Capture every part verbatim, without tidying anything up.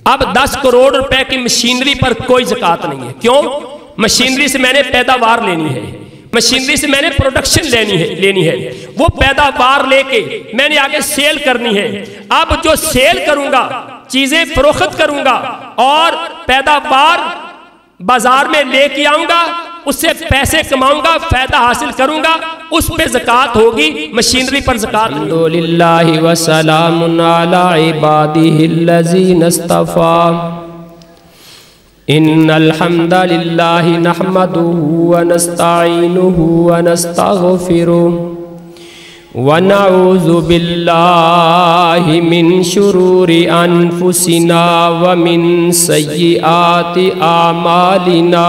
अब दस करोड़ रुपए की मशीनरी पर कोई ज़कात नहीं है। क्यों? मशीनरी से मैंने पैदावार लेनी है, मशीनरी से मैंने प्रोडक्शन लेनी है लेनी है वो पैदावार लेके मैंने आगे सेल करनी है। अब जो सेल करूंगा, चीजें फरोख्त करूंगा और पैदावार बाजार में लेके आऊंगा, उससे पैसे कमाऊंगा, फायदा हासिल करूंगा, उस पे ज़कात होगी, मशीनरी पर ज़कात नहीं। अल्हम्दुलिल्लाहि व सलामुन अला इबादिहिल्लज़ीना इस्तफ़ा। इन्नल हम्दलिल्लाहि नहमदुहु व नस्तईनुहु व नस्तगफिरुहु व नऊज़ु बिल्लाहि मिन शुरूरि अनफुसिना व मिन सय्यिआति आमालिना।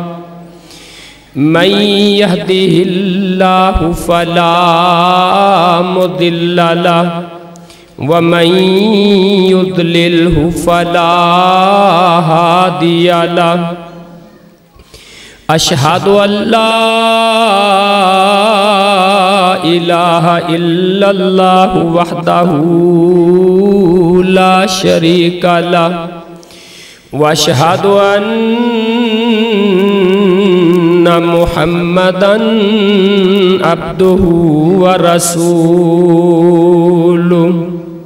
मन यहदिहिल्लाहु फला मुदिल्ल लहु व मन युद्लिल्हु फला हादिय लहु। अशहदु अल्ला इलाहा इल्लल्लाहु वहदहु ला शरीका लहु व अशहदु अन्ना मुहम्मदन अब्दुहु व रसूलुहु।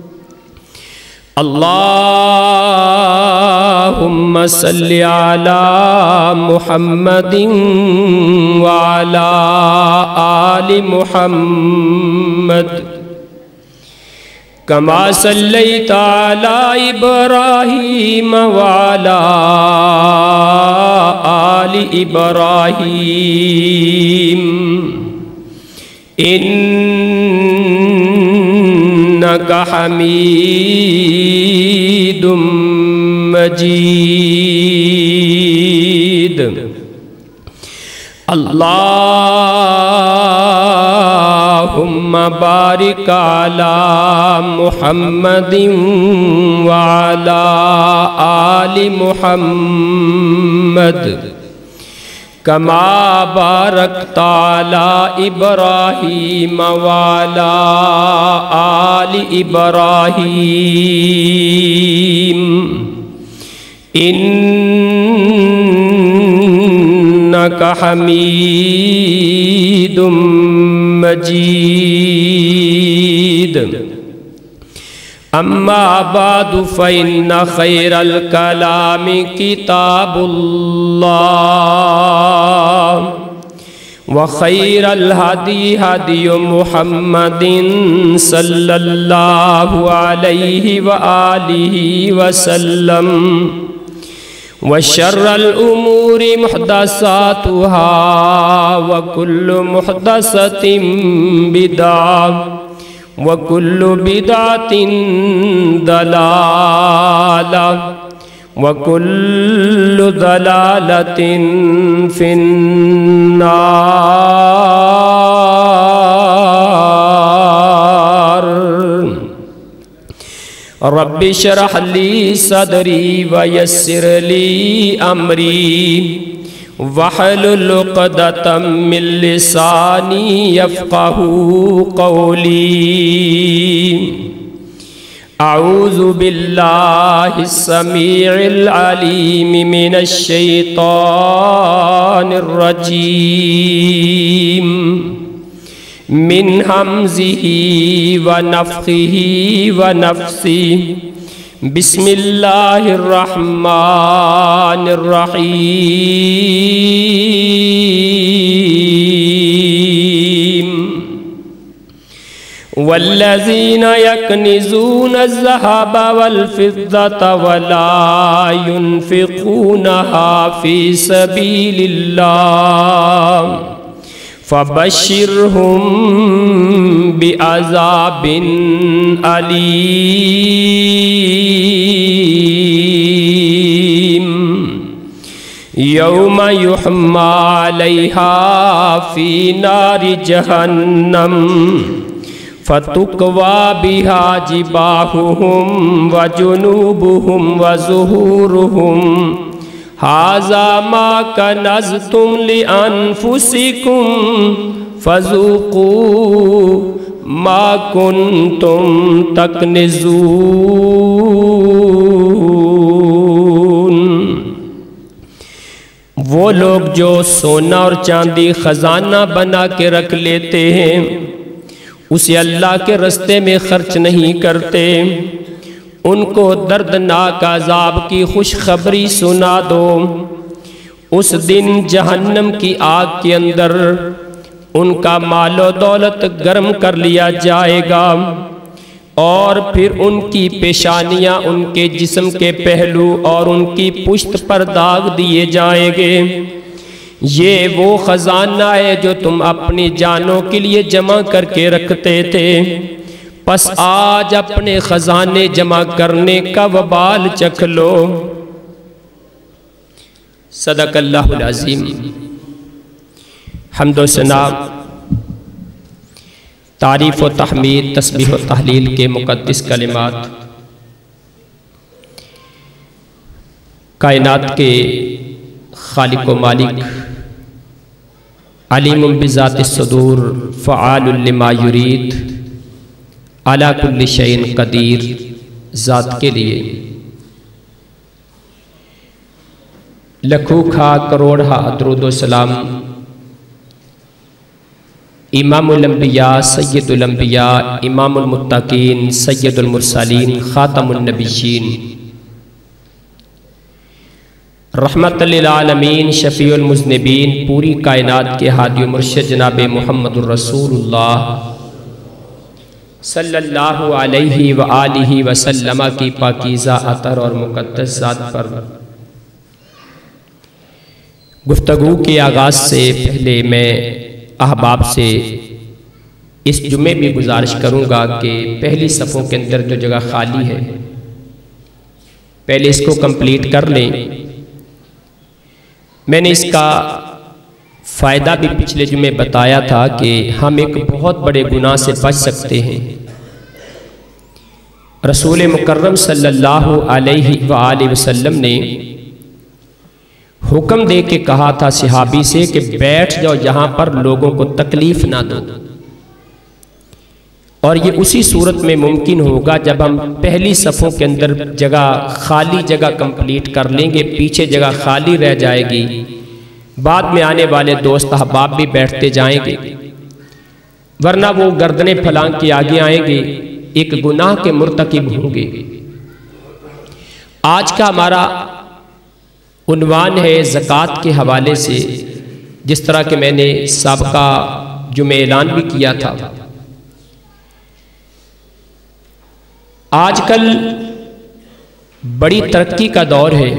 अल्लाहुम्मा सल्लि अला मुहम्मदिन व अला आलि मुहम्मद कमा सल्लैता अला इब्राहीम व अला आलि इब्राहीम इन्नका हमीदुम मजीद। अल्लाहुम्मा बारिक अला मुहम्मदिन व अला आलि मुहम्मद कमा बारकता अला इब्राहीम व अला आलि इब्राहीम इन्नका हमीदुम मजीद। अम्मा बादु फ़इन्ना खैरल कलामि किताबुल्लाह व खैरल हदी हदी मुहम्मदिन सल्लल्लाहु अलैहि व आलिहि वसल्लम व शर्रल उमूरि मुहदसातुहा व कुल्लु मुहदसतिन बिदअह व कुल्लु बिदअतिन दलाला व कुल्लु दलालतिन फिन्नार। रब्बि शरह ली सदरी व यस्सिर ली अमरी वहलुल उक़दतम मिन लिसानी यफ़क़हू क़ौली। अऊज़ु बिल्लाहिस समीइल अलीम मिनश शैतानिर रजीम मिन हमज़िही व नफ़्ख़िही व नफ़्सिही। बिस्मिल्लाहिर रहमानिर रहीम। वल्लज़ीना यक्निज़ूना ज़्ज़हब वल फ़िद्दता वला युनफ़िक़ूनहा फ़ी सबीलिल्लाह फ़बश्शिरहुम बिअज़ाबिन अलीम। यौम युहम्मा अलैहा फ़ी नारि जहन्नम फ़तुक्वा बिहा जिबाहुहुम व जुनूबुहुम व ज़ुहूरुहुम हाज़ा मा कनज़्तुम लिअन्फुसिकुम फ़ज़ूक़ू मा कुन्तुम तकनिज़ून। वो लोग जो सोना और चांदी खजाना बना के रख लेते हैं, उसे अल्लाह के रास्ते में खर्च नहीं करते, उनको दर्दनाक अजाब की खुशखबरी सुना दो। उस दिन जहन्नम की आग के अंदर उनका मालो दौलत गर्म कर लिया जाएगा और फिर उनकी पेशानियां, उनके जिस्म के पहलू और उनकी पुश्त पर दाग दिए जाएंगे। ये वो खजाना है जो तुम अपनी जानों के लिए जमा करके रखते थे, बस आज अपने खजाने जमा करने का वबाल चख लो। सदक़ल्लाहुल अज़ीम। हम्द व सना, तारीफ़ व तहमीद, तस्बीह व तहलील के मुक़द्दस कलिमात कायनात के खालिक व मालिक, अलीमुम बिज़ाति सुदूर, फ़आलुल लिमा युरीद, अला कुल्लि शैइन क़दीर ज़ात के लिए लखों खा करोड़ हा दरूद व सलाम इमामुल अंबिया सय्यदुल अंबिया इमामुल मुत्तकीन सय्यदुल मुरसलीन खातमुन नबिय्यीन रहमतल लिल आलमीन शफीउल मुज़निबीन, पूरी कायनात के हादी मुर्शिद जनाब मुहम्मदुर रसूलुल्लाह सल्लल्लाहु अलैहि व आलिहि वसल्लम की पाकीज़ा अतर और मुक़द्दस ज़ात पर गुफ्तगू के आगाज़ से पहले मैं अहबाब से इस जुमे भी गुजारिश करूँगा कि पहली सफ़ों के अंदर जो जगह खाली है पहले इसको कंप्लीट कर लें। मैंने इसका फ़ायदा भी पिछले जुमे बताया था कि हम एक बहुत बड़े गुनाह से बच सकते हैं। रसूल मुकर्रम सल्लल्लाहु अलैहि वआलिहि वसल्लम ने हुक्म दे के कहा था सहाबी से कि बैठ जाओ यहाँ पर, लोगों को तकलीफ ना दो। और ये उसी सूरत में मुमकिन होगा जब हम पहली सफ़ों के अंदर जगह खाली जगह कंप्लीट कर लेंगे, पीछे जगह खाली रह जाएगी, बाद में आने वाले दोस्त अहबाब भी बैठते जाएंगे, वरना वो गर्दनें फलांग के आगे आएंगे, एक गुनाह के मुर्तकिब होंगे। आज का हमारा उन्वान है ज़कात के हवाले से, जिस तरह के मैंने साबका जुमे ऐलान भी किया था। आजकल बड़ी तरक्की का दौर है,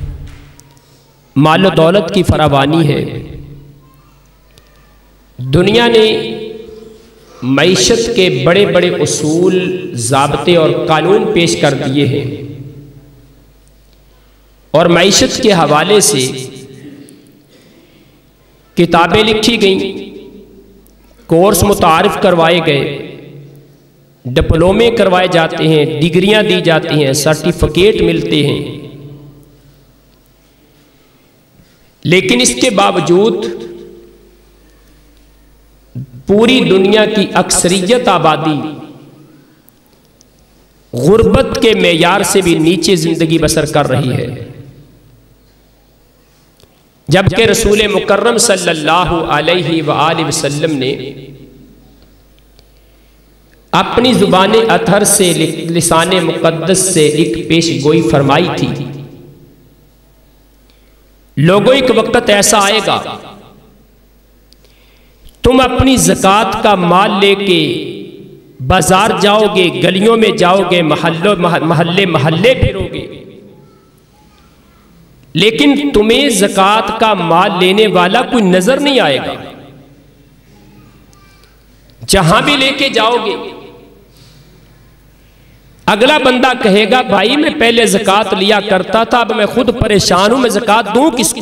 मालो दौलत की फरावानी है। दुनिया ने मईशत के बड़े बड़े उसूल, ज़ाब्ते और कानून पेश कर दिए हैं और मईशत के हवाले से किताबें लिखी गईं, कोर्स मुतारिफ करवाए गए, डिप्लोमे करवाए जाते हैं, डिग्रियां दी जाती हैं, सर्टिफिकेट मिलते हैं। लेकिन इसके बावजूद पूरी दुनिया की अक्सरियत आबादी गुर्बत के मेयार से भी नीचे जिंदगी बसर कर रही है, जबकि रसूल मुकर्रम सल्लल्लाहु अलैहि वआलिहि वसल्लम ने अपनी ज़ुबान अतहर से लिसान मुक़द्दस से एक पेश गोई फरमाई थी। लोगों, एक वक्त ऐसा आएगा तुम अपनी ज़कात का माल लेके बाजार जाओगे, गलियों में जाओगे, महल्लों महल्ले महल्ले फिरोगे, लेकिन तुम्हें ज़कात का माल लेने वाला कोई नजर नहीं आएगा। जहां भी लेके जाओगे अगला बंदा कहेगा भाई मैं पहले ज़कात लिया करता था, अब मैं खुद परेशान हूं, मैं ज़कात दूं किसको।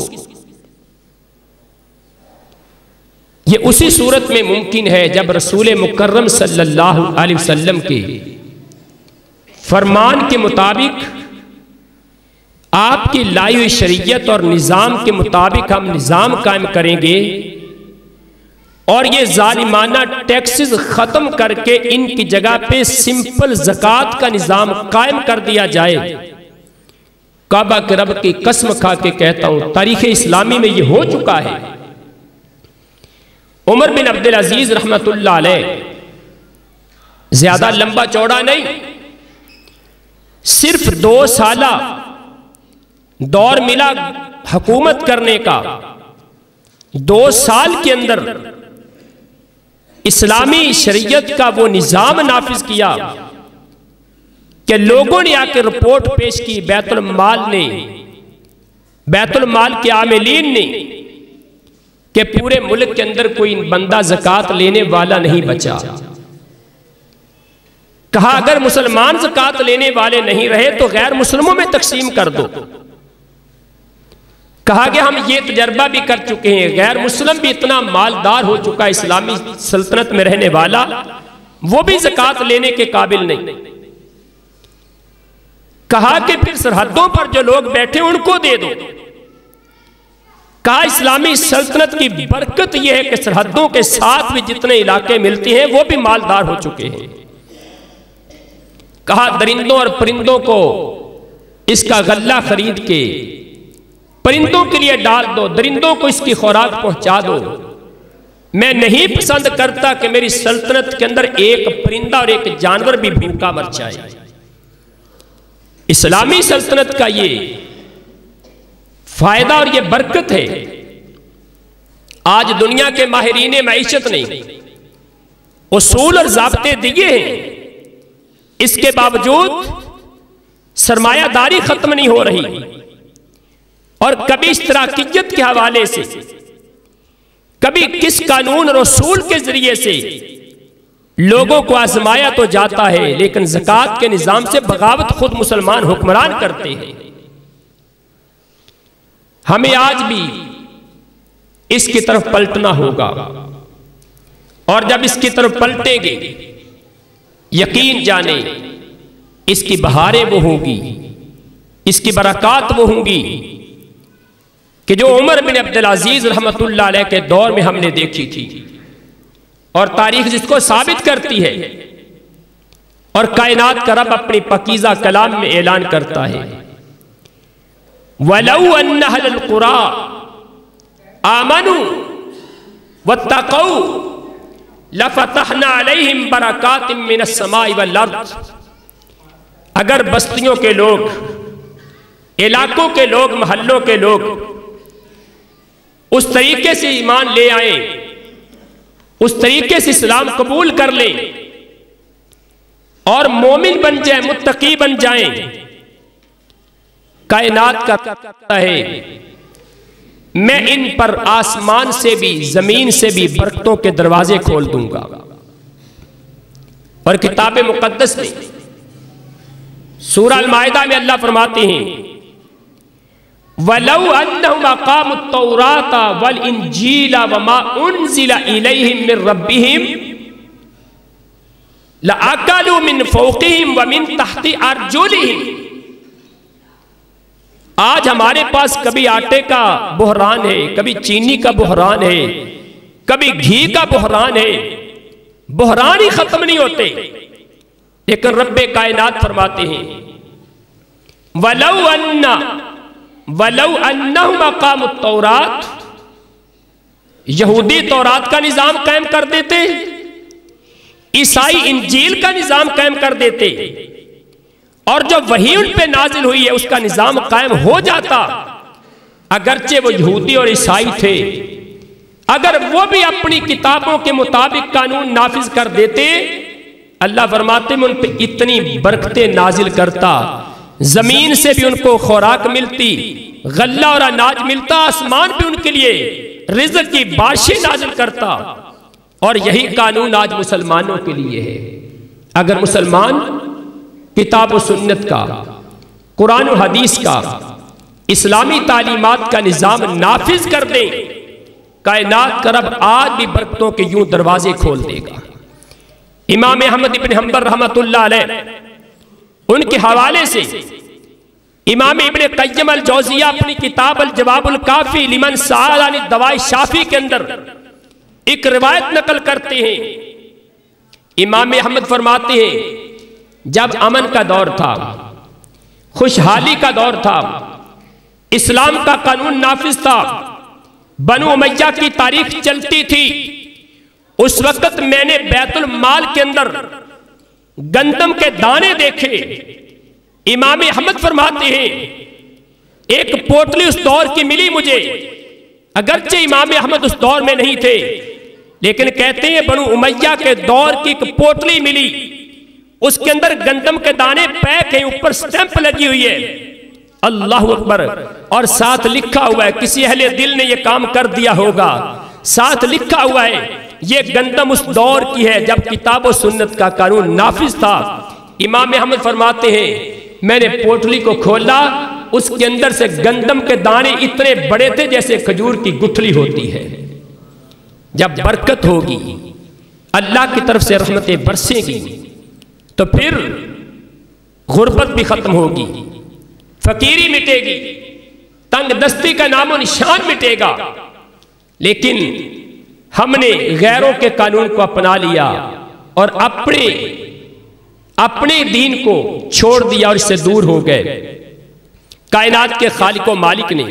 ये उसी सूरत में मुमकिन है जब रसूल मुकर्रम सल्लल्लाहु अलैहि वसल्लम के फरमान के मुताबिक, आपकी लाई हुई शरीयत और निज़ाम के मुताबिक हम निज़ाम कायम करेंगे और ये जालिमाना टैक्सेस ख़त्म करके इनकी जगह पे सिंपल ज़कात का निज़ाम कायम कर दिया जाए, काबा के रब की कसम खा के कहता हूं, तारीख इस्लामी में यह हो चुका है। उमर बिन अब्दुल अजीज रहमतुल्लाह अलैह ज्यादा लंबा चौड़ा नहीं, सिर्फ दो साला दौर मिला हुकूमत करने का। दो साल के अंदर इस्लामी शरीयत का वो निजाम नाफिज किया कि लोगों ने आके रिपोर्ट पेश की, बैतुल माल ने, बैतुल माल के आमिलीन ने, कि पूरे मुल्क के अंदर कोई बंदा ज़कात लेने वाला नहीं बचा। कहा अगर मुसलमान ज़कात लेने वाले नहीं रहे तो गैर मुस्लिमों में तकसीम कर दो। कहा कि हम ये तजर्बा भी कर चुके हैं, गैर मुस्लिम भी इतना मालदार हो चुका है इस्लामी सल्तनत में रहने वाला, वो भी ज़कात लेने के काबिल नहीं। कहा कि फिर सरहदों पर जो लोग बैठे उनको दे दो। कहा इस्लामी सल्तनत की बरकत यह है कि सरहदों के साथ भी जितने इलाके मिलते हैं वो भी मालदार हो चुके हैं। कहा दरिंदों और परिंदों को इसका गल्ला खरीद के परिंदों के लिए डाल दो, दरिंदों को इसकी खुराक पहुंचा दो। मैं नहीं पसंद करता कि मेरी सल्तनत के अंदर एक परिंदा और एक जानवर भी भूखा मर जाए। इस्लामी सल्तनत का ये फायदा और ये बरकत है। आज दुनिया के माहिरीन मईशत ने उसूल और ज़ाब्ते दिए हैं, इसके बावजूद सरमायादारी खत्म नहीं हो रही। और कभी इश्तराकियत के हवाले से, कभी किस कानून और उसूल के जरिए से लोगों को आजमाया तो जाता है, लेकिन ज़कात के निजाम से बगावत खुद मुसलमान हुक्मरान करते हैं। हमें आज भी इसकी तरफ पलटना होगा, और जब इसकी तरफ पलटेंगे यकीन जाने इसकी बहारें वो होंगी, इसकी बरक़ात वो होंगी कि जो उमर बिन अब्दुल अजीज रहमतुल्लाह अलैह के दौर में हमने देखी थी, और तारीख जिसको साबित करती है। और कायनात का रब अपनी पकीज़ा कलाम में ऐलान करता है, वलौ अन्न अहलल क़ुरा आमनू वत्तक़ौ लफ़तहना अलैहिम बरकातिम मिनस समाई वल अर्द। अगर बस्तियों के लोग, इलाकों के लोग, महल्लों के लोग उस तरीके से ईमान ले आए, उस तरीके से इस्लाम कबूल कर लें और मोमिन बन जाए, मुत्तकी बन जाए, कायनात का है मैं इन पर आसमान से भी जमीन से भी बरकतों के दरवाजे खोल दूंगा। और किताब मुकद्दस में सूरह अल-माइदा में अल्लाह फरमाते हैं, वलौ अन्नहुम अक़ामुत तौराता वल इंजीला वमा उनज़िला इलैहिम मिन रब्बिहिम लअकलू मिन फ़ौक़िहिम व मिन तहति अर्जुलिहिम। आज हमारे पास कभी आटे का बहरान है, कभी चीनी का बहरान है, कभी घी का बहरान है, बहरान ही खत्म नहीं होते। लेकिन रब्बे कायनात फरमाते हैं, वलौ अन्ना वलौ अन्नहुम अक़ामुत तौरात, यहूदी तौरात का निजाम कायम कर देते, ईसाई इंजील का निजाम कायम कर देते, और जो वही उन पे नाजिल हुई है उसका निजाम कायम हो जाता। अगरचे वो यहूदी और ईसाई थे, अगर वो भी अपनी किताबों के मुताबिक कानून नाफिज कर देते, अल्लाह फरमाते में उन पे इतनी बरकतें नाजिल करता, जमीन से भी उनको खुराक मिलती, गल्ला और अनाज मिलता, आसमान भी उनके लिए रिज़्क़ की बारिशें नाजिल करता। और यही कानून आज मुसलमानों के लिए है। अगर मुसलमान किताब व सुन्नत का, कुरान और हदीस का, इस्लामी तालीमात का निज़ाम नाफिज कर दें, कायनात का रब आज भी बरकतों के यूं दरवाजे खोल देगा। इमाम अहमद इब्न हंबल रहमतुल्लाह अलैह उनके हवाले से इमाम इब्न क़य्यिम अल जौज़िया अपनी किताब अल जवाबुल काफ़ी लिमन सअल अन दवाए शाफ़ी के अंदर एक रिवायत नकल करते हैं। इमाम अहमद फरमाते हैं, जब अमन का दौर था, खुशहाली का दौर था, इस्लाम का कानून नाफिज था, बनु उमैया की तारीख चलती थी। उस वक्त मैंने बैतुल माल के अंदर गंदम के दाने देखे। इमाम अहमद फरमाते हैं एक पोटली उस दौर की मिली मुझे, अगरचे इमाम अहमद उस दौर में नहीं थे, लेकिन कहते हैं बनु उमैया के दौर की एक पोटली मिली, उसके अंदर गंदम के दाने पैक हैं, ऊपर स्टैंप लगी हुई है, अल्लाह अकबर, और साथ लिखा हुआ है, किसी अहले दिल ने यह काम कर दिया होगा, साथ लिखा हुआ है ये गंदम उस दौर की है जब किताब और सुन्नत का कानून नाफिज था। इमाम अहमद फरमाते हैं मैंने पोटली को खोला, उसके अंदर से गंदम के दाने इतने बड़े थे जैसे खजूर की गुठली होती है। जब बरकत होगी, अल्लाह की तरफ से रहमतें बरसेंगी, तो फिर गुर्बत भी खत्म होगी, फकीरी मिटेगी, तंग दस्ती का नामो निशान मिटेगा। लेकिन हमने गैरों के कानून को अपना लिया और अपने अपने दीन को छोड़ दिया और इससे दूर हो गए। कायनात के खालिक व मालिक ने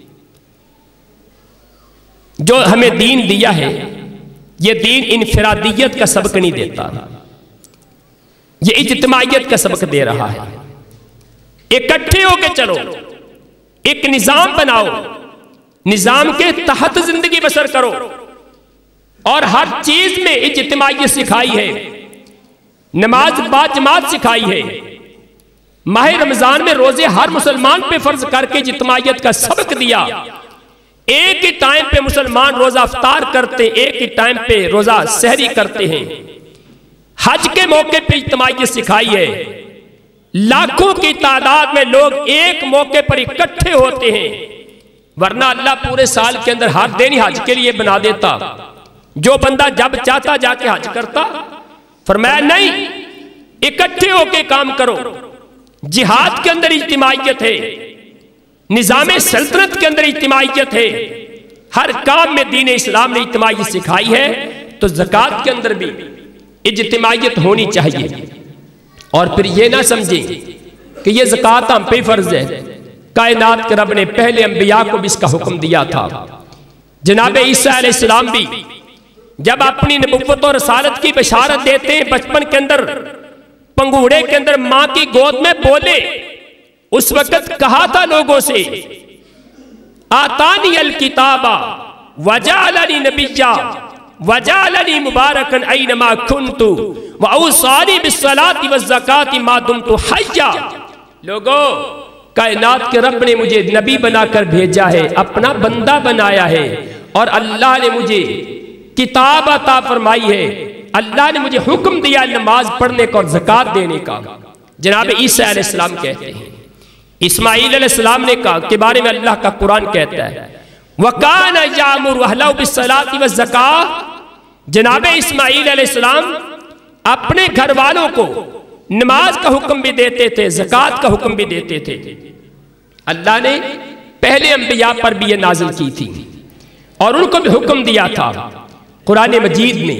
जो हमें दीन दिया है, यह दीन इनफरादियत का सबक नहीं देता, यह इज्तिमाइयत का सबक दे रहा है। इकट्ठे होके चलो, एक निजाम बनाओ, निजाम के तहत जिंदगी बसर करो, और हर चीज में इज्तिमाइयत सिखाई है। नमाज बाजमात सिखाई है। माह रमजान में रोजे हर मुसलमान पे फर्ज करके इज्तिमाइयत का सबक दिया। एक ही टाइम पे मुसलमान रोजा अफ्तार करते, एक ही टाइम पे रोजा सहरी करते हैं। हज के मौके पे इज्तिमाइयत सिखाई है। लाखों की तादाद में लोग एक मौके पर इकट्ठे होते हैं, वरना अल्लाह पूरे साल के अंदर हर दिन ही हज के लिए बना देता, जो बंदा जब चाहता जाके हज करता। फरमाया नहीं, इकट्ठे होके काम करो। जिहाद के अंदर इज्तिमाइयत है, निजाम सल्तनत के अंदर इज्तिमाइयत है, हर काम में दीन इस्लाम ने इज्तिमाइयत सिखाई है। तो ज़कात के अंदर भी इज्तिमाइयत होनी चाहिए। और फिर ये ना समझे कि ये ज़कात हम पे फर्ज है, कायनात के रब ने पहले अंबिया को भी इसका हुक्म दिया था। जनाब ईसा अलैहिस्सलाम भी जब अपनी नबुव्वत और रसालत की बशारत देते हैं, बचपन के अंदर पंगूड़े के अंदर मां की गोद में बोले, उस वक्त कहा था लोगों से, आतानी अल किताबा वजालनी नबिय्या वजालनी मुबारकन ऐनमा कुन्तु व औसानी बिस्सलाति वज़्ज़काति मा दुमतु हय्या। लोगों, कायनात के रब ने मुझे नबी बनाकर भेजा है, अपना बंदा बनाया है, और अल्लाह ने मुझे किताब अता फरमाई है। अल्लाह ने मुझे हुक्म दिया नमाज पढ़ने का और ज़कात देने का। जनाब ईसा अलैहिस्सलाम कहते हैं, इस्माईल अलैहिस्सलाम ने कहा के बारे में अल्लाह का कुरान कहता है, वकाना यामुरु अहलहु बिस्सलाति वज़्ज़कात। जनाब इस्माईल अलैहिस्सलाम अपने घर वालों को नमाज का हुक्म भी देते थे, ज़कात का हुक्म भी देते थे। अल्लाह ने पहले अंबिया पर भी ये नाजिल की थी और उनको भी हुक्म दिया था। कुरान मजीद में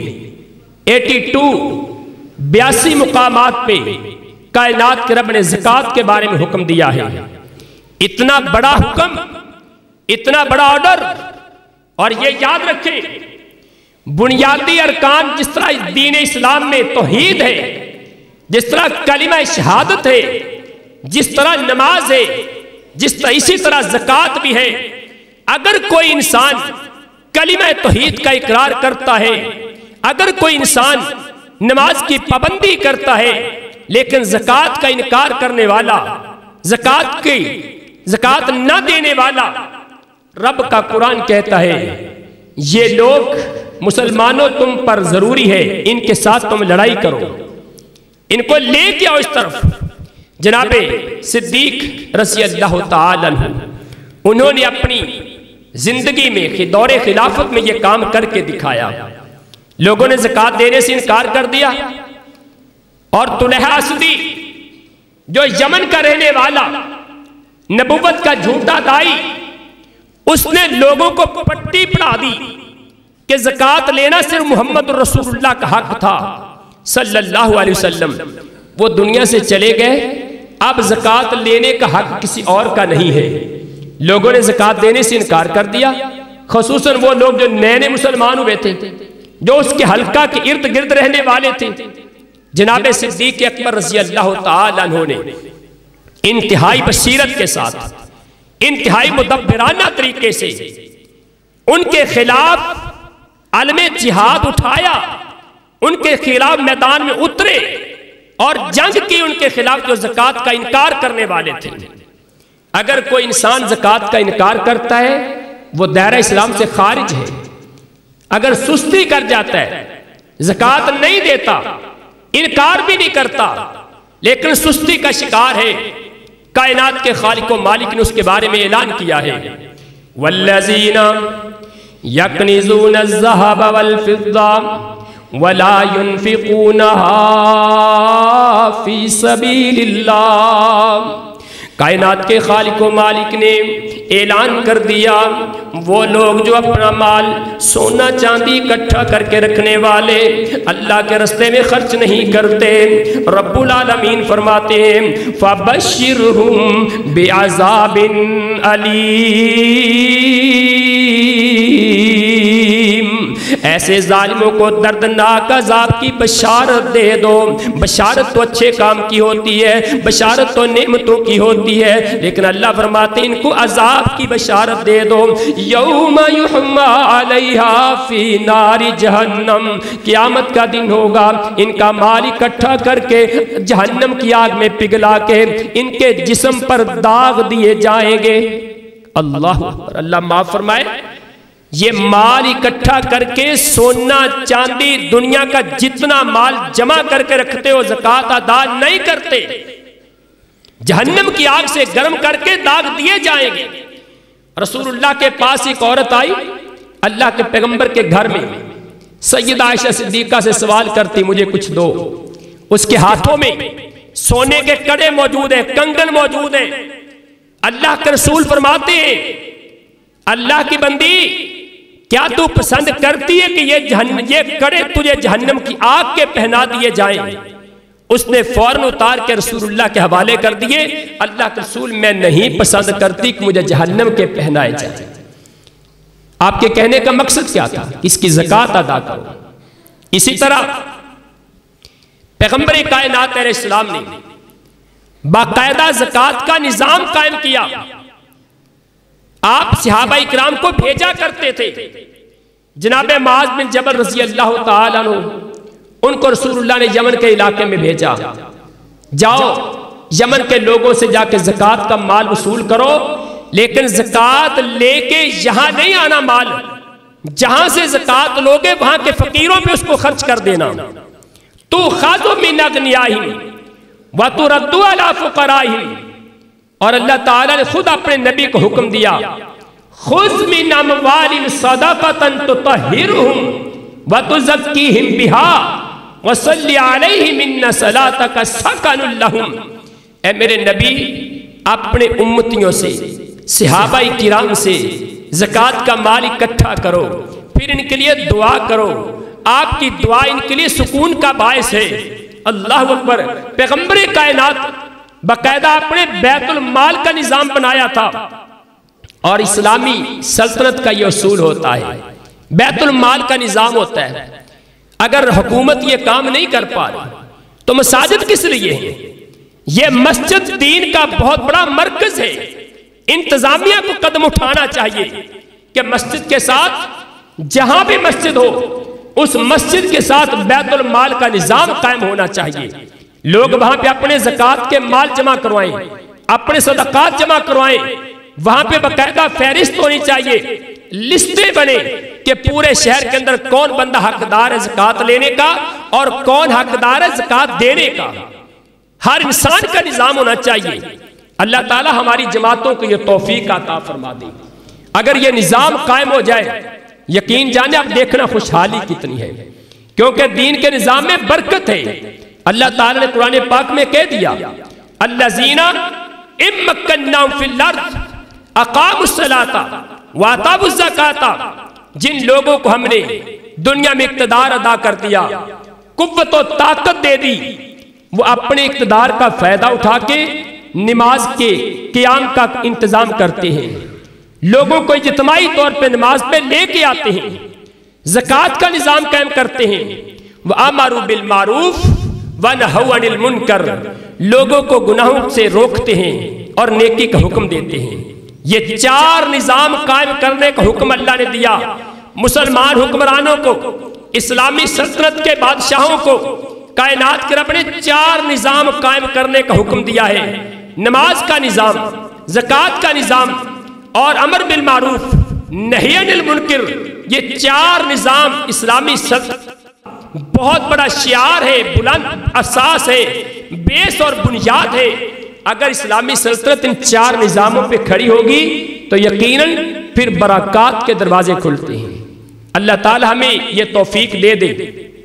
बयासी बयासी मुकामात पे कायनात के रब ने ज़कात के बारे में हुक्म दिया है। इतना बड़ा हुक्म, इतना बड़ा ऑर्डर। और ये याद रखें, बुनियादी अरकान जिस तरह दीन इस्लाम में तौहीद है, जिस तरह कलिमा शहादत है, जिस तरह नमाज है, जिस तरह इसी तरह ज़कात भी है। अगर कोई इंसान कलिमा तौहीद का इकरार करता है, अगर कोई इंसान नमाज की पाबंदी करता है, लेकिन ज़कात का इनकार करने वाला, ज़कात की ज़कात न देने वाला, रब का कुरान कहता है ये लोग मुसलमानों तुम पर जरूरी है, इनके साथ तुम लड़ाई करो, इनको लेके आओ इस तरफ। जनाबे सिद्दीक रज़ी अल्लाह तआला अन्हु, उन्होंने अपनी जिंदगी में दौरे खिलाफत में यह काम करके दिखाया। लोगों ने ज़कात देने से इनकार कर दिया, और तुलहा असदी जो यमन का रहने वाला, नबुव्वत का झूठा दाई, उसने लोगों को पट्टी पढ़ा दी कि ज़कात लेना सिर्फ मोहम्मद रसूलुल्लाह का हक था सल्लल्लाहु अलैहि वसल्लम। वो दुनिया से चले गए, अब ज़कात लेने का हक किसी और का नहीं है। लोगों ने ज़कात देने से इनकार कर दिया, ख़ुसूसन वो लोग जो नए नए मुसलमान हुए थे, जो उसके हल्का के इर्द गिर्द रहने वाले थे। जनाब सिद्दीक़ अकबर रज़ी अल्लाह तआला अन्हु ने इंतहाई बसीरत के साथ, इंतहाई मुदब्बिराना तरीके से उनके खिलाफ अलमे जिहाद उठाया, उनके खिलाफ मैदान में उतरे और जंग की उनके खिलाफ जो ज़कात का इनकार करने वाले थे। अगर कोई इंसान ज़कात का इनकार करता है वो दायरा इस्लाम से खारिज है। अगर सुस्ती कर जाता है, ज़कात नहीं देता, इनकार भी नहीं करता, लेकिन सुस्ती का शिकार है, कायनात के खालिक व मालिक ने उसके बारे में ऐलान किया है, वल्लज़ीना यकनिज़ून अज़्ज़हब वल फिद्दा वला युनफिक़ूनहा फ़ी सबीलिल्लाह। कायनात के खालिक व मालिक ने ऐलान कर दिया, वो लोग जो अपना माल सोना चांदी इकट्ठा करके रखने वाले अल्लाह के रास्ते में खर्च नहीं करते, रब्बुल आलमीन फरमाते हैं फबश्शिरहुम बिअज़ाबिन अलीम, ऐसे जालिमों को दर्दनाक अज़ाब की बशारत दे दो। बशारत तो अच्छे काम की होती है, बशारत तो नेमतों की होती है, लेकिन अल्लाह फरमाते हैं इनको अज़ाब की बशारत दे दो। यौम युहम्मा अलैहा फी नारी जहन्नम, क़यामत का दिन होगा, इनका माल इकट्ठा करके जहन्नम की आग में पिघला के इनके जिस्म पर दाग दिए जाएंगे। अल्लाह अल्लाह माफ फरमाए, ये माल इकट्ठा करके सोना चांदी दुनिया का जितना माल जमा करके रखते हो ज़कात अदा नहीं करते, जहन्नम की आग से गर्म करके दाग दिए जाएंगे। रसूलुल्लाह के पास एक औरत आई, अल्लाह के पैगंबर के घर में, सैयदा आयशा सिद्दीका से सवाल करती मुझे कुछ दो। उसके हाथों में सोने के कड़े मौजूद हैं, कंगन मौजूद हैं। अल्लाह के रसूल फरमाते हैं अल्लाह की बंदी, क्या तू पसंद करती है कि ये जहन्नम ये कड़े तुझे जहन्नम की आग के पहना दिए जाएं? उसने फौरन उतार के रसूलुल्लाह के हवाले कर दिए, अल्लाह के रसूल मैं नहीं पसंद करती कि मुझे जहन्नम के पहनाए जाए। आपके कहने का मकसद क्या था? इसकी ज़कात अदा करो। इसी तरह पैगंबर कायनात अलैहिस्सलाम ने बाकायदा ज़कात का निज़ाम कायम किया। आप सहाबा इकराम को भेजा करते थे। जनाब मुआज़ बिन जबल रज़ी अल्लाह तआला अन्हु, उनको रसूलुल्लाह ने यमन के इलाके में भेजा, जाओ यमन के लोगों से जाके ज़कात का माल वसूल करो, लेकिन ज़कात लेके यहां नहीं आना, माल जहां से ज़कात लोगे वहां के फकीरों पे उसको खर्च कर देना। तू खाज़ु मिन अग़नियाहिम व तुरद्दु अला फुक़राहिम, और अल्लाह ताला ने खुद अपने नबी को हुक्म दिया, खुज़ मिन अमवालिहिम सदक़तन तुतहिरुहुम व तुज़क्कीहिम बिहा व सल्लि अलैहिम इन्ना सलातक सकनुल लहुम। ए मेरे नबी, अपने उम्मतियों से, सहाबाए किराम से ज़कात का माल इकट्ठा करो, फिर इनके लिए दुआ करो। आपकी दुआ इनके लिए सुकून का बायस है। अल्लाह अकबर। पैगंबर कायनात बाकायदा अपने बैतुल माल का निजाम बनाया था, और इस्लामी सल्तनत का यह उसूल होता है, बैतुल माल का निजाम होता है। अगर हुकूमत ये काम नहीं कर पा रही तो मसाजिद किस लिए है? ये मस्जिद दीन का बहुत बड़ा मरकज है। इंतजामिया को कदम उठाना चाहिए कि मस्जिद के साथ, जहां भी मस्जिद हो, उस मस्जिद के साथ बैतुल माल का निजाम कायम होना चाहिए। लोग वहां पे अपने ज़कात के माल जमा करवाएं, अपने सदकात जमा करवाएं। वहां पे बाकायदा फहरिस्त होनी चाहिए, लिस्टें बने कि पूरे शहर के अंदर कौन बंदा हकदार है ज़कात लेने का और कौन हकदार है ज़कात देने का। हर इंसान का निजाम होना चाहिए। अल्लाह ताला हमारी जमातों को यह तौफीक अता फरमा दे। अगर यह निजाम कायम हो जाए, यकीन जाने आप देखना खुशहाली कितनी है, क्योंकि दीन के निजाम में बरकत है। अल्लाह ताला ने कुरान पाक में कह दिया, अल्लज़ीना इम्मक्कन्नाहुम फिल अर्द अक़ामुस सलाता व आताउज़ ज़काता, जिन लोगों को हमने दुनिया में इक़्तिदार अदा कर दिया, कुव्वत और ताकत दे दी, वो अपने इक़्तिदार का फायदा उठा के नमाज के क़याम का इंतज़ाम करते हैं, लोगों को इज्तिमाई तौर पे नमाज पे लेके आते हैं, ज़कात का निज़ाम कायम करते हैं, व अमरू बिल मारूफ व नहौ अनिल मुनकर, लोगों को गुनाहों से रोकते हैं और नेकी का हुक्म देते हैं। ये चार निज़ाम कायम करने का हुक्म अल्लाह ने दिया मुसलमान हुक्मरानों को, इस्लामी सल्तनत के बादशाहों को। कायनात के रब ने चार निज़ाम कायम करने का हुक्म दिया है, नमाज का निज़ाम, ज़कात का निज़ाम और अमर बिल मारूफ नही अनिल मुनकर। ये चार निज़ाम इस्लामी सल्तनत बहुत बड़ा शियार है, बुलंद असास है, बेस और बुनियाद है। अगर इस्लामी सल्तनत इन चार निज़ामों पे खड़ी होगी तो यकीनन फिर बरक़ात के दरवाजे खुलते हैं। अल्लाह ताला हमें ये तौफीक दे दे।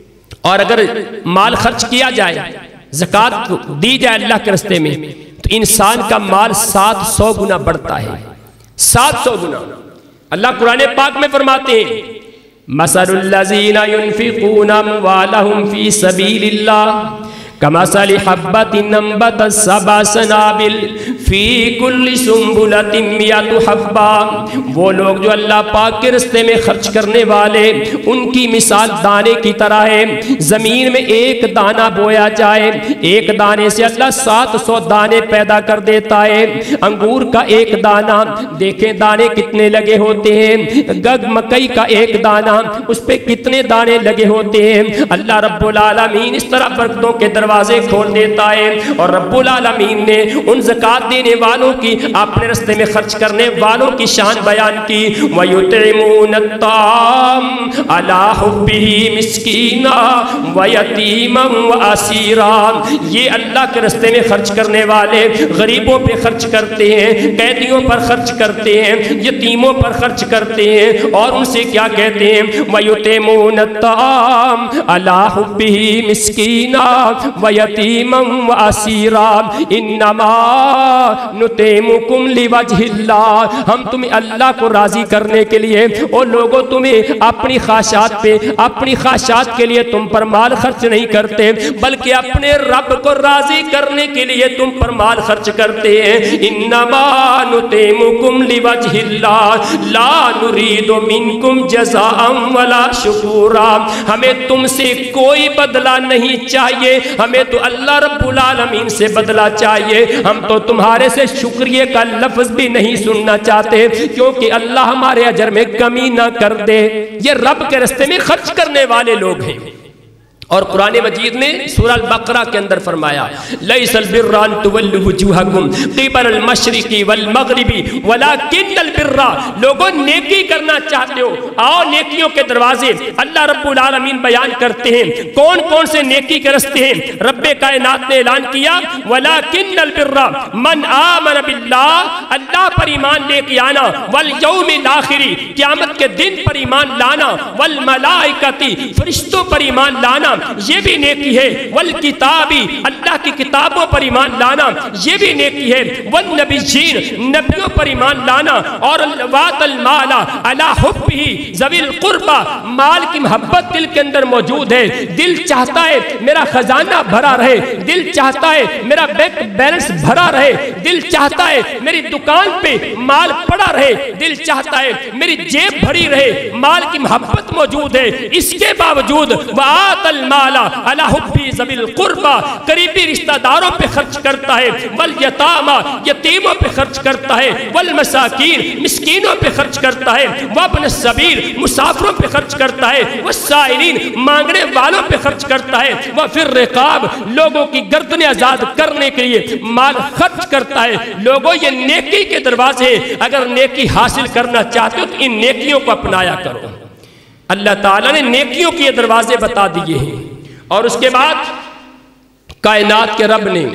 और अगर माल खर्च किया जाए, ज़कात दी जाए अल्लाह के रास्ते में, तो इंसान का माल सात सौ गुना बढ़ता है, सात सौ गुना। अल्लाह कुरान पाक में फरमाते हैं, मसलुल्लज़ीना युनफ़िक़ूना अम्वालहुम फ़ी सबीलिल्लाह कमसलि हब्बतिन अम्बतत सबअ सनाबिल फ़ी कुल्लि सुम्बुलतिन मिअतु हब्बा। वो लोग जो अल्लाह पाक के रास्ते में खर्च करने वाले, उनकी मिसाल दाने की तरह है। ज़मीन में एक दाना बोया जाए, एक दाने से अल्लाह सात सौ दाने पैदा कर देता है। अंगूर का एक दाना, देखें दाने कितने लगे होते हैं। गग मकई का एक दाना, उस पर कितने दाने लगे होते हैं। अल्लाह रब्बुल आलमीन इस तरह बरकतों के दरवाजे खोल देता है। और रब्बुल आलमीन ने उन ज़कात देने वालों की, अपने रास्ते में खर्च करने वालों की शान बयान की। वयुतिमून अत्ताम अला हुब्बिही मिस्कीना व यतीमन व असीरा। ये अल्लाह के रास्ते में खर्च करने वाले गरीबों पे खर्च करते हैं, कैदियों पर खर्च करते हैं, यतीमों पर खर्च करते हैं। और उनसे क्या कहते हैं, वयुतिमून अत्ताम अला हुब्बिही मिस्कीना व यतीमम व असीरा इन्नमा नुतिमुकुम लिवजहिल्लाह। हम तुम्हें अल्लाह को राजी करने के लिए, और लोगों तुम्हें अपनी ख्वाहिशात पे, अपनी ख्वाहिशात के लिए तुम पर माल खर्च नहीं करते, बल्कि अपने रब को राजी करने के लिए तुम पर माल खर्च करते हैं। इन्नमा नुतिमुकुम लिवजहिल्लाह ला नुरीदु मिनकुम जज़ाअन वला शुकूरा। हमें तुमसे कोई बदला नहीं चाहिए, हमें तो अल्लाह रब्बुल आलमीन से बदला चाहिए। हम तो तुम्हारे से शुक्रिया का लफ्ज भी नहीं सुनना चाहते, क्योंकि अल्लाह हमारे अजर में कमी ना कर दे। ये रब के रास्ते में खर्च करने वाले लोग हैं। और कुरान मजीद ने सूरह अल-बकरा के अंदर फरमाया, लैसल बिर्रा अन तुवल्लु वुजूहकुम क़िबल अल-मशरिक़ि वल मग़रिबि वलाकिन्नल बिर्रा। लोगों नेकी करना चाहते हो, आओ नेकियों के दरवाजे अल्लाह रब्बुल आलमीन बयान करते हैं। कौन कौन से नेकी के रास्ते हैं? रब्बे कायनात ने ऐलान किया, वलाकिन्नल बिर्रा मन आमन बिल्लाह, अल्लाह पर ईमान लेके आना, वल यौमिल आखिरी, क़यामत के दिन पर ईमान लाना, वल मलाइकति, फरिश्तों पर ईमान लाना, ये भी नेकी है। वल किताबी, अल्लाह की किताबों पर ईमान लाना, ये भी नेकी है। वल नबीयीन, नबियों पर ईमान लाना। और वातल माला अला हुब्बिही ज़विल कुर्बा, माल की मोहब्बत दिल के अंदर मौजूद है। दिल चाहता है मेरा खजाना भरा रहे, दिल चाहता है मेरा बैंक बैलेंस भरा रहे, दिल चाहता है मेरी दुकान पे माल पड़ा रहे, दिल चाहता है मेरी जेब भरी रहे, माल की मोहब्बत मौजूद है। इसके बावजूद वातल माला अला हुब्बी ज़विल कुर्बा, करीबी रिश्तेदारों पे खर्च करता है। वल यतामा, यतीमों पे खर्च करता है। वल मसाकीन, मिस्कीनों पे खर्च करता है। वब्न सबील, मुसाफिरों पे खर्च करता है। वस्साइलीन, मांगने वालों पे खर्च करता है। व फिर रिकाब, लोगों की गर्दनें आजाद करने के लिए माल खर्च करता है। लोगों ये नेकी के दरवाजे, अगर नेकी हासिल करना चाहते हो तो इन नेकियों को अपनाया करो। अल्लाह ताला ने नेकियों के दरवाजे बता दिए हैं। और उसके बाद कायनात के रब ने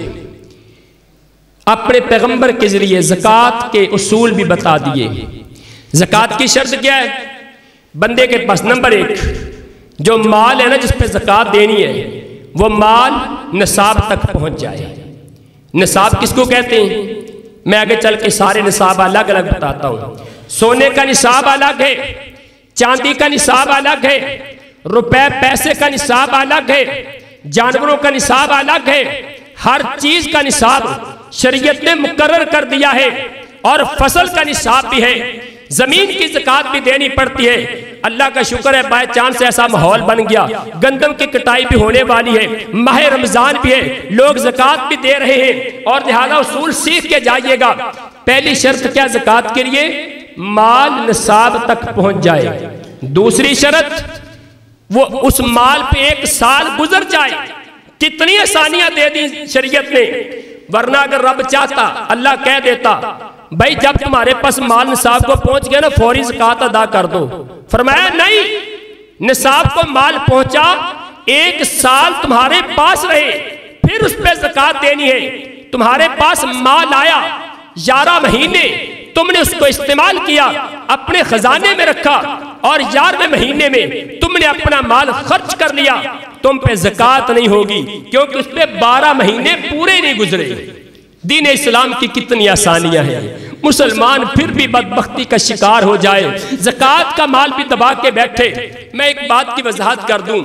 अपने पैगंबर के जरिए ज़कात के उसूल भी बता दिए। ज़कात की शर्त क्या है? बंदे के पास नंबर एक, जो माल है ना जिस पे ज़कात देनी है, वो माल निसाब तक पहुंच जाए। निसाब किसको कहते हैं? मैं आगे चल के सारे निसाब अलग अलग बताता हूं। सोने का निसाब अलग है, चांदी का निसाब अलग है, रुपए पैसे का निसाब अलग है, जानवरों का निसाब अलग है। हर चीज का निसाब शरीयत ने मुकर्रर कर दिया है और फसल का निसाब भी है, जमीन की ज़कात भी देनी पड़ती है। अल्लाह का शुक्र है, बाय चांस ऐसा माहौल बन गया, गंदम की कटाई भी होने वाली है, माह रमजान भी है, लोग ज़कात भी दे रहे हैं और लिहाजा उसूल सीख के जाइएगा। पहली शर्त क्या ज़कात के लिए? माल निसाब तक पहुंच जाए। दूसरी शर्त वो उस माल पे एक साल गुजर जाए। कितनी आसानियां दे दी शरीयत ने, वरना अगर रब चाहता अल्लाह कह देता भाई जब तुम्हारे पास माल निसाब को पहुंच गया ना फौरी ज़कात अदा कर दो। फरमाया नहीं, निसाब को माल पहुंचा, एक साल तुम्हारे पास रहे, फिर उस पर ज़कात देनी है। तुम्हारे पास माल आया, ग्यारह महीने तुमने उसको इस्तेमाल किया, अपने खजाने में रखा और ग्यारहवें महीने में तुमने अपना माल खर्च कर लिया, तुम पे ज़कात नहीं होगी, क्योंकि उस पे बारह महीने पूरे नहीं गुजरे। दीन इस्लाम की कितनी आसानियां हैं। मुसलमान फिर भी बदबख्ती का शिकार हो जाए, ज़कात का माल भी दबा के बैठे। मैं एक बात की वजाहत कर दूं,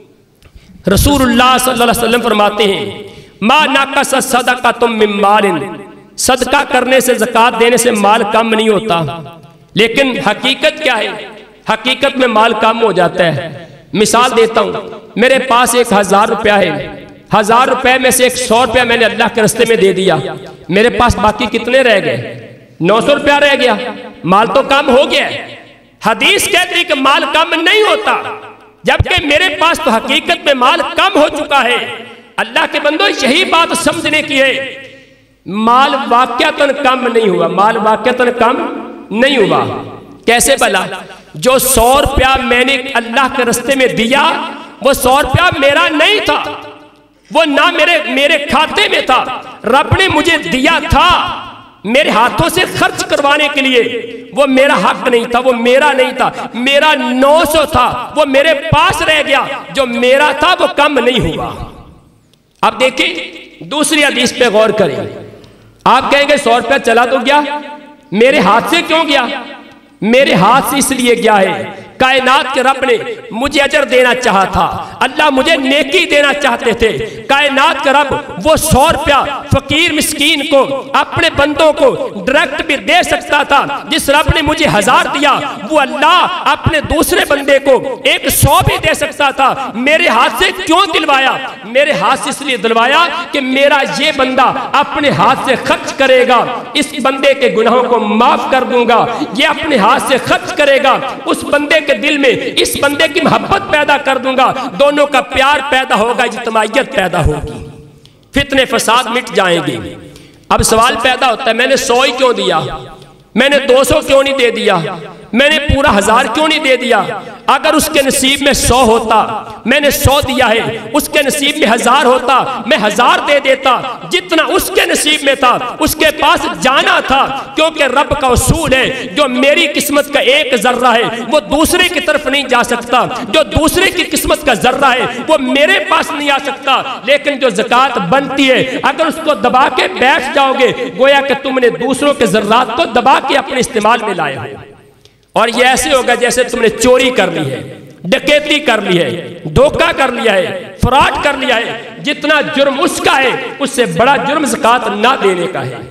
रसूलुल्लाह सल्लल्लाहु अलैहि वसल्लम फरमाते हैं मा नाकस सदक़तुम मिन मालिन, सदका करने से ज़कात देने से माल कम नहीं होता। लेकिन हकीकत क्या है? हकीकत में माल कम हो जाता है। मिसाल देता हूं, मेरे पास एक हजार रुपया है, हजार रुपए में से एक सौ रुपया मैंने अल्लाह के रास्ते में दे दिया, मेरे पास बाकी कितने रह गए? नौ सौ रुपया रह गया, माल तो कम हो गया। हदीस कहती है कि माल कम नहीं होता, जबकि मेरे पास तो हकीकत में माल कम हो चुका है। अल्लाह के बंदो यही बात समझने की है, माल वाकयातन कम नहीं हुआ, माल वाकयातन कम नहीं हुआ। कैसे भला? जो सौ रुपया मैंने अल्लाह के रास्ते में दिया वो सौ रुपया मेरा नहीं था, वो ना मेरे मेरे खाते में था, रब ने मुझे दिया था मेरे हाथों से खर्च करवाने के लिए, वो मेरा हक नहीं था, वो मेरा नहीं था। मेरा नौ सौ था, वो मेरे पास रह गया, जो मेरा था वो कम नहीं हुआ। अब देखिए दूसरी हदीस पे गौर करें। आप कहेंगे सौ रुपया चला तो गया, मेरे हाथ से क्यों गया? मेरे हाथ से इसलिए गया है, कायनात के रब ने मुझे अजर देना चाहा था, अल्लाह मुझे नेकी देना चाहते थे। कायनात का रब वो सौ रुपया फकीर मिस्कीन को, अपने बंदों को डायरेक्ट भी दे सकता था। जिस रब ने मुझे हजार दिया वो अल्लाह अपने दूसरे बंदे को एक सौ भी दे सकता था। मेरे हाथ से क्यों दिलवाया? मेरे हाथ से इसलिए दिलवाया कि मेरा ये बंदा अपने हाथ से खर्च करेगा, इस बंदे के गुनाहों को माफ कर दूंगा, ये अपने हाथ से खर्च करेगा, उस बंदे के दिल में इस बंदे की मोहब्बत पैदा कर दूंगा, दोनों का प्यार पैदा होगा, इज्तिमाइयत पैदा होगी, फितने फसाद मिट जाएंगे। अब सवाल पैदा होता है मैंने सौ ही क्यों दिया, मैंने दो सौ क्यों नहीं दे दिया, मैंने पूरा हजार क्यों नहीं दे दिया? अगर उसके नसीब में सौ होता, मैंने सौ दिया है, उसके नसीब में हजार होता, मैं हजार दे देता। जितना उसके नसीब में था उसके पास जाना था, क्योंकि रब का उसूल है जो मेरी किस्मत का एक जर्रा है वो दूसरे की तरफ नहीं जा सकता, जो दूसरे की किस्मत का जर्रा है वो मेरे पास नहीं आ सकता। लेकिन जो ज़कात बनती है अगर उसको दबा के बैठ जाओगे, गोया कि तुमने दूसरों के जर्रात को दबा के अपने इस्तेमाल में लाए हो। और ये ऐसे होगा जैसे तुमने चोरी कर ली है, डकैती कर ली है, धोखा कर लिया है, फ्रॉड कर लिया है। जितना जुर्म उसका है उससे बड़ा जुर्म ज़कात ना देने का है।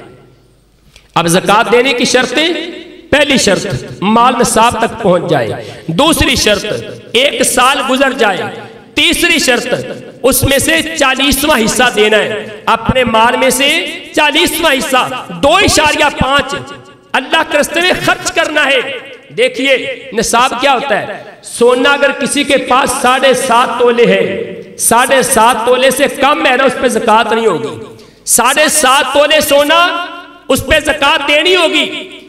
अब ज़कात देने की शर्तें, पहली शर्त माल निसाब तक पहुंच जाए, दूसरी शर्त एक साल गुजर जाए, तीसरी शर्त उसमें से चालीसवां हिस्सा देना है, अपने माल में से चालीसवां हिस्सा दो इशारिया पांच अल्लाह के रास्ते में खर्च करना है। देखिए निसाब क्या होता है? सोना अगर किसी के पास साढ़े सात तोले है, साढ़े सात तोले से कम है ना, उस पर ज़कात नहीं होगी। साढ़े सात तोले सोना, उस पर ज़कात देनी होगी।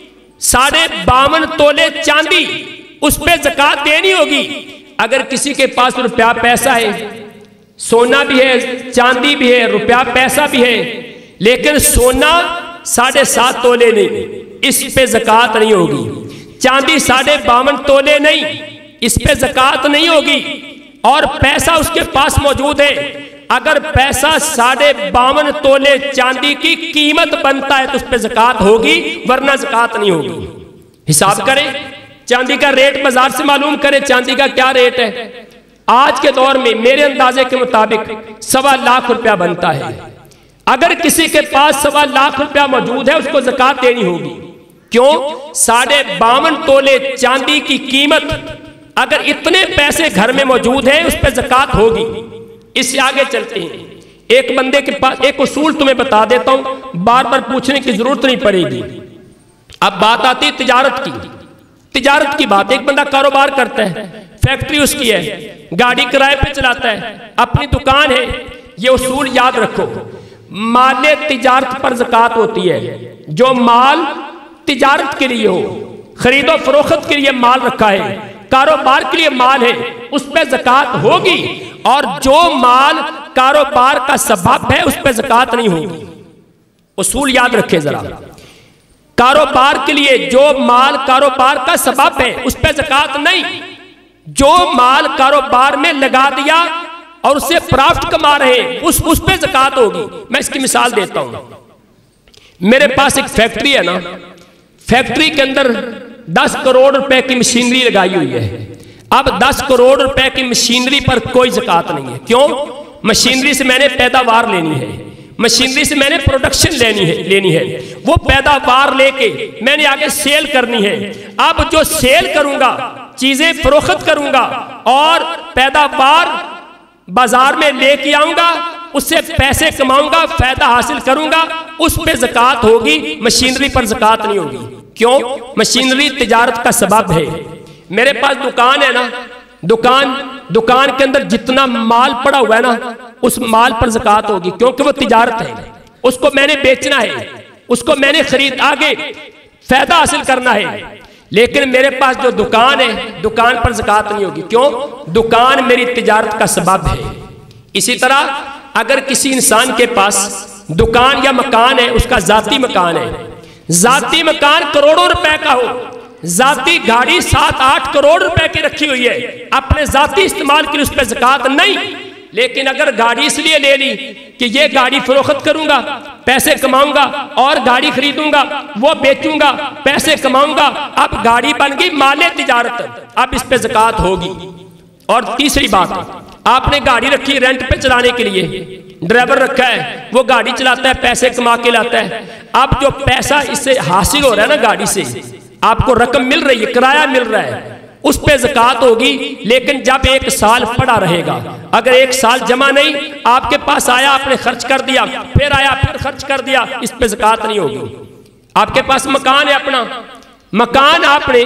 साढ़े बावन तोले चांदी, उस पर ज़कात देनी होगी। अगर किसी के पास रुपया पैसा है, सोना भी है, चांदी भी है, रुपया पैसा भी है, लेकिन सोना साढ़े सात तोले नहीं, इस पे ज़कात नहीं होगी। चांदी साढ़े बावन तोले नहीं, इस पे ज़कात नहीं होगी। और पैसा उसके पास मौजूद है, अगर पैसा साढ़े बावन तोले चांदी की कीमत बनता है तो उस पे ज़कात होगी, वरना ज़कात नहीं होगी। हिसाब करें, चांदी का रेट बाजार से मालूम करें, चांदी का क्या रेट है। आज के दौर में मेरे अंदाजे के मुताबिक सवा लाख रुपया बनता है। अगर किसी के पास सवा लाख रुपया मौजूद है उसको ज़कात देनी होगी। क्यों? साढ़े बावन तोले चांदी की कीमत, अगर इतने पैसे घर में मौजूद है उस पर ज़कात होगी। इससे आगे चलते हैं। एक बंदे के पास एक उसूल तुम्हें बता देता हूं, बार बार पूछने की जरूरत नहीं पड़ेगी। अब बात आती है तिजारत की। तिजारत की बात, एक बंदा कारोबार करता है, फैक्ट्री उसकी है, गाड़ी किराए पे चलाता है, अपनी दुकान है। ये उसूल याद रखो, माले तिजारत पर ज़कात होती है। जो माल तिजारत के लिए हो, खरीदो फरोख्त के लिए माल रखा है, कारोबार के लिए माल है, उस पर ज़कात होगी। और जो माल कारोबार का सबब है उस पर ज़कात नहीं होगी। उसूल याद रखें जरा। कारोबार के लिए जो माल कारोबार का सबब है उस पर ज़कात नहीं। जो माल कारोबार में लगा दिया और उससे प्रॉफिट कमा रहे उस उस पे ज़कात होगी। मैं इसकी मिसाल देता हूं। मेरे पास एक फैक्ट्री है ना, फैक्ट्री के अंदर दस करोड़ रुपए की मशीनरी लगाई हुई है। अब दस करोड़ रुपए की मशीनरी पर कोई ज़कात नहीं है। क्यों? मशीनरी से मैंने पैदावार लेनी है, मशीनरी से मैंने प्रोडक्शन लेनी है लेनी है वो पैदावार लेके मैंने आगे सेल करनी है। अब जो सेल करूंगा, चीजें फरोख्त करूंगा और पैदावार बाजार में लेके आऊंगा, उससे पैसे कमाऊंगा, फायदा हासिल करूंगा, उस पे ज़कात होगी, मशीनरी पर ज़कात नहीं होगी। क्यों? मशीनरी तिजारत का सबब है। मेरे पास दुकान है ना, दुकान दुकान के अंदर जितना माल पड़ा हुआ है ना उस माल पर ज़कात होगी, क्योंकि वो तिजारत है। उसको मैंने बेचना है, उसको मैंने खरीद आगे फायदा हासिल करना है। लेकिन मेरे पास जो दुकान है, दुकान पर ज़कात नहीं होगी। क्यों? दुकान मेरी तिजारत का सबब है। इसी तरह अगर किसी इंसान के पास दुकान या मकान है, उसका जाती मकान है, जाती मकान करोड़ों रुपए का हो, जाती गाड़ी सात आठ करोड़ रुपए की रखी हुई है, अपने जाती इस्तेमाल के लिए उस पर ज़कात नहीं। लेकिन अगर गाड़ी इसलिए ले ली कि ये गाड़ी फरोख्त करूंगा, पैसे कमाऊंगा और गाड़ी खरीदूंगा, वो बेचूंगा, पैसे कमाऊंगा, अब गाड़ी बन गई माले तिजारत, अब इस पे ज़कात होगी। और तीसरी बात, आपने गाड़ी रखी रेंट पे चलाने के लिए, ड्राइवर रखा है, वो गाड़ी चलाता है, पैसे कमा के लाता है। अब जो पैसा इससे हासिल हो रहा है ना, गाड़ी से आपको रकम मिल रही है, किराया मिल रहा है, उस पे ज़कात होगी। लेकिन जब एक साल पड़ा रहेगा, अगर एक साल जमा नहीं, आपके पास आया, आपने खर्च कर दिया, फिर आया, फिर खर्च कर दिया, इस पे ज़कात नहीं होगी। आपके पास मकान है अपना, मकान आपने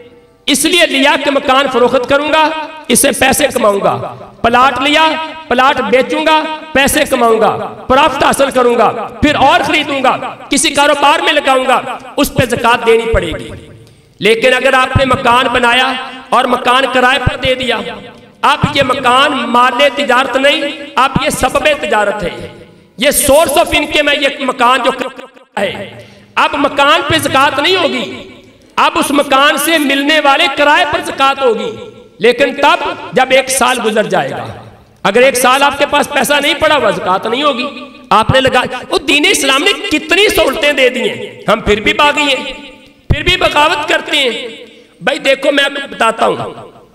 इसलिए लिया कि मकान फरोख्त करूंगा, इससे पैसे कमाऊंगा, प्लाट लिया, प्लाट बेचूंगा, पैसे कमाऊंगा, प्रॉफिट हासिल करूंगा, फिर और खरीदूंगा, किसी कारोबार में लगाऊंगा, उस पे ज़कात देनी पड़ेगी। लेकिन अगर आपने मकान बनाया और मकान किराए पर दे दिया, अब ये मकान माले तिजारत नहीं, अब ये सबबे तिजारत है, ये सोर्स ऑफ इनकम है, ये मकान जो है, अब मकान पे ज़कात नहीं होगी, अब उस मकान से मिलने वाले किराए पर ज़कात होगी। लेकिन तब जब एक साल गुजर जाएगा, अगर एक साल आपके पास पैसा नहीं पड़ा हुआ, ज़कात नहीं होगी। आपने लगा, वो दीन इस्लाम ने कितनी सहूलतें दे दी हैं, हम फिर भी बागी हैं, फिर भी बगावत करते हैं। भाई देखो, मैं आपको बताता हूं,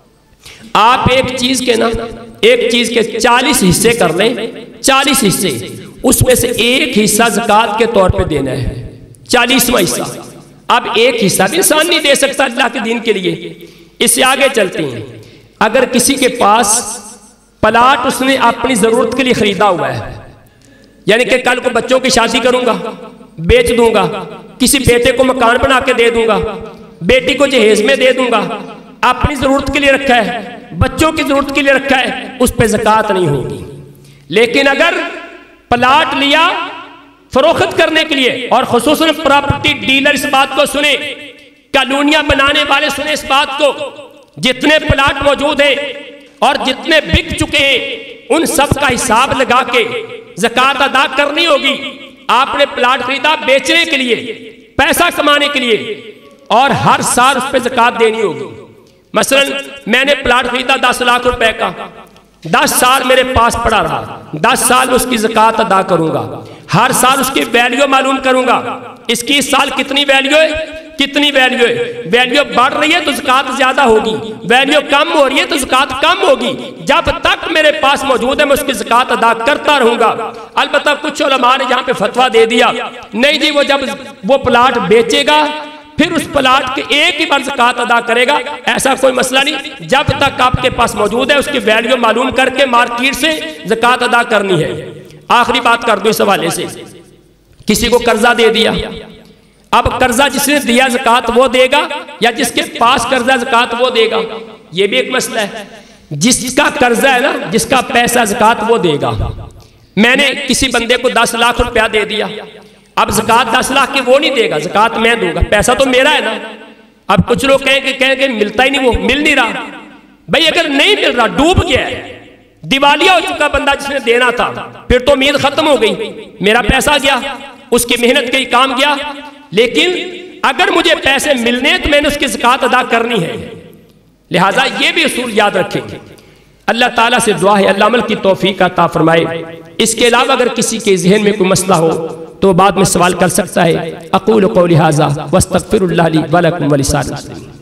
आप एक चीज के ना एक चीज के चालीस हिस्से कर लें, चालीस हिस्से, उसमें से एक हिस्सा ज़कात के तौर पे देना है, चालीसवां हिस्सा। अब एक हिस्सा भी इंसान नहीं दे सकता अल्लाह के दीन के लिए। इससे आगे चलते हैं। अगर किसी के पास प्लाट उसने अपनी जरूरत के लिए खरीदा हुआ है, यानी कि कल को बच्चों की शादी करूंगा, बेच दूंगा, किसी बेटे को मकान बना के दे दूंगा, बेटी को जहेज में दे दूंगा, अपनी जरूरत के लिए रखा है, बच्चों की जरूरत के लिए रखा है, उस पर ज़कात नहीं होगी। लेकिन अगर प्लाट लिया फरोख्त करने के लिए, और खुसूसन प्रॉपर्टी डीलर इस बात को सुने, कॉलोनियां बनाने वाले सुने इस बात को, जितने प्लाट मौजूद हैं और जितने बिक चुके हैं उन सब का हिसाब लगा के ज़कात अदा करनी होगी। आपने प्लाट खरीदा बेचने के लिए, पैसा कमाने के लिए, और हर साल उस पर ज़कात देनी होगी। मसलन मैंने प्लाट खरीदा दस लाख रुपए का, दस साल मेरे पास पड़ा रहा, दस साल उसकी ज़कात अदा करूंगा, हर साल उसकी वैल्यू मालूम करूंगा, इसकी इस साल कितनी वैल्यू है, कितनी वैल्यू है, वैल्यू बढ़ रही है तो ज़कात ज्यादा होगी, वैल्यू कम हो रही है तो ज़कात कम होगी। जब तक मेरे पास मौजूद है मैं उसकी ज़कात अदा करता रहूंगा। अलबत्ता कुछ उलमा ने यहाँ पे फतवा दे दिया, नहीं जी, वो जब वो प्लाट बेचेगा फिर उस प्लाट के एक ही बार ज़कात अदा करेगा, ऐसा कोई मसला नहीं। जब तक आपके पास मौजूद है उसकी वैल्यू मालूम करके मार्केट से ज़कात अदा करनी है। आखिरी बात कर दो इस हवाले से, किसी को कर्जा दे दिया, अब कर्जा जिसने दिया ज़कात वो देगा या जिसके पास कर्जा ज़कात वो देगा, ये भी एक मसला है। जिसका कर्जा है ना, जिसका पैसा ज़कात वो देगा। मैंने किसी बंदे को दस लाख रुपया दे दिया, अब ज़कात दस लाख के वो नहीं देगा, ज़कात मैं दूंगा, पैसा तो मेरा है ना। अब कुछ लोग कहेंगे कहेंगे मिलता ही नहीं, वो मिल नहीं रहा। भाई अगर नहीं मिल रहा, डूब गया है, दिवालिया हो चुका बंदा जिसने देना था, फिर तो उम्मीद खत्म हो गई, मेरा पैसा गया, उसकी मेहनत के काम गया। लेकिन अगर मुझे पैसे मिलने तो मैंने उसकी ज़कात अदा करनी है। लिहाजा ये भी उसूल याद रखें। अल्लाह ताला से दुआ है अल्लाह अमल की तौफीक अता फरमाए। इसके अलावा अगर किसी के ज़हन में कोई मसला हो तो बाद में सवाल कर सकता है। अक़ूलु क़ौली हाज़ा वस्तग़फ़िरुल्लाह ली व लकुम व लिसाइरिल मुस्लिमीन।